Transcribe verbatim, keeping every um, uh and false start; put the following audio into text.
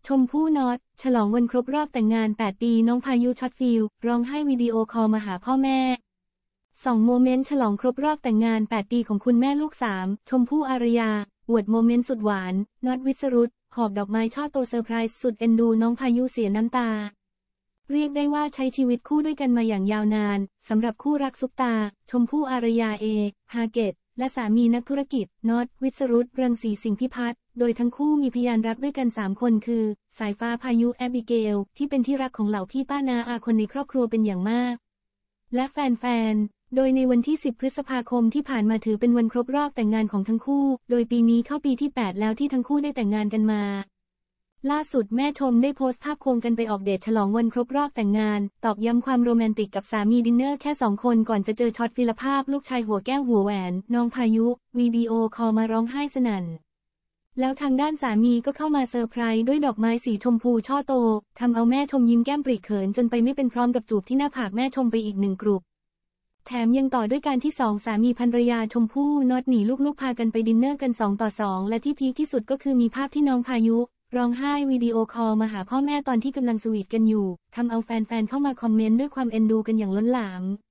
ชมพู่น็อตฉลองวันครบรอบแต่งงานแปดปีน้องพายุช็อตฟิลร้องไห้วิดีโอคอลมาหาพ่อแม่ส่องโมเมนต์ฉลองครบรอบแต่งงานแปดปีของคุณแม่ลูกสามชมพู่อารยาอวดโมเมนต์สุดหวานน็อตวิสรุตหอบดอกไม้ช่อโตเซอร์ไพรส์สุดเอ็นดูน้องพายุเสียน้ำตาเรียกได้ว่าใช้ชีวิตคู่ด้วยกันมาอย่างยาวนานสำหรับคู่รักซุปตาชมพู่อารยาเอฮาเกตและสามีนักธุรกิจน็อตวิสรุตเรืองศรีสิงห์พิพัฒน์โดยทั้งคู่มีพยานรักด้วยกันสามคนคือสายฟ้าพายุแอบิเกลที่เป็นที่รักของเหล่าพี่ป้านาอาคนในครอบครัวเป็นอย่างมากและแฟนๆโดยในวันที่สิบพฤษภาคมที่ผ่านมาถือเป็นวันครบรอบแต่งงานของทั้งคู่โดยปีนี้เข้าปีที่แปดแล้วที่ทั้งคู่ได้แต่งงานกันมาล่าสุดแม่ชมได้โพสต์ภาพควงกันไปออกเดทฉลองวันครบรอบแต่งงานตอกย้ำความโรแมนติกกับสามีดินเนอร์แค่สองคนก่อนจะเจอช็อตฟิลภาพลูกชายหัวแก้วหัวแหวนน้องพายุวิดีโอคอลมาร้องไห้สนั่นแล้วทางด้านสามีก็เข้ามาเซอร์ไพรส์ด้วยดอกไม้สีชมพูช่อโตทำเอาแม่ชมยิ้มแก้มปริเขินจนไปไม่เป็นพร้อมกับจูบที่หน้าผากแม่ชมไปอีกหนึ่งกลุ่มแถมยังต่อด้วยการที่สองสามีภรรยาชมพู่น็อตหนีลูกๆพากันไปดินเนอร์กันสองต่อสองและที่พีคที่สุดก็คือมีภาพที่น้องพายุร้องไห้วิดีโอคอลมาหาพ่อแม่ตอนที่กำลังสวีทกันอยู่ทำเอาแฟนๆเข้ามาคอมเมนต์ด้วยความเอ็นดูกันอย่างล้นหลาม